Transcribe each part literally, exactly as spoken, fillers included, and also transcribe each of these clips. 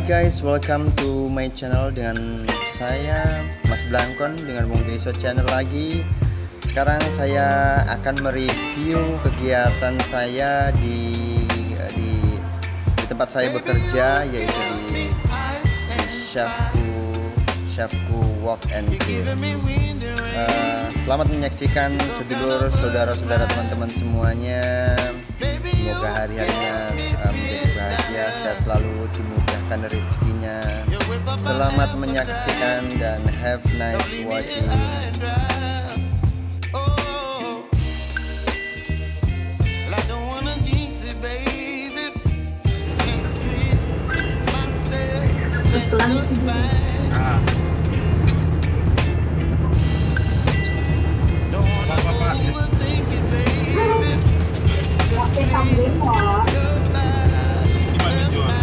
guys, welcome to my channel dengan saya Mas Blangkon dengan Bung Deso channel lagi. Sekarang saya akan mereview kegiatan saya di di, di tempat saya bekerja, yaitu di, di Chefku Chefku Walk and Grill. Uh, selamat menyaksikan sedulur, saudara-saudara, teman-teman semuanya. Semoga hari-harinya uh, menjadi bahagia, sehat selalu, dimudahkan rezekinya. Selamat menyaksikan dan have nice watching. Ah. Gimana jual?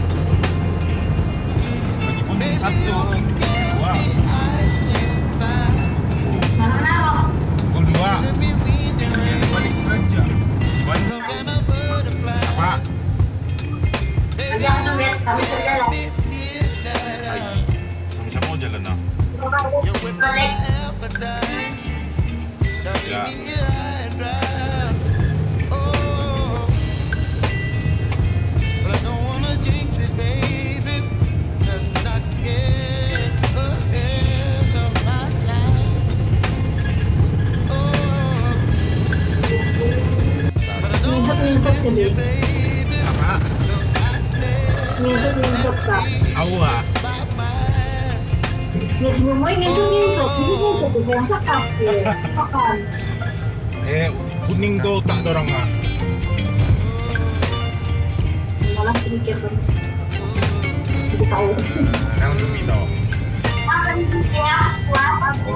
Bagi pun satu, dua, pukul dua, balik kerja. Apa? Jangan lihat kami sudah lah. Hai, sama-sama mau jalan nah. Balik. Ya. Minsuk-minsuk gede. Apa? Minsuk-minsuk kak. Awak. Nis ngomongin minsuk-minsuk. Minsuk itu yang cakap ya. Makan. Eh, kuning tuh tak dorong ah. Malah sedikit kan. Tidak tahu. Sekarang demi tau. Makan ya, kuat apa?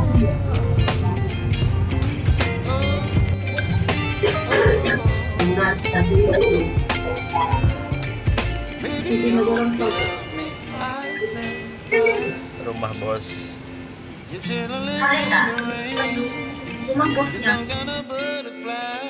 Enggak, tapi ini orang tua. Rumah bos. Ada nggak? Rumah bosnya.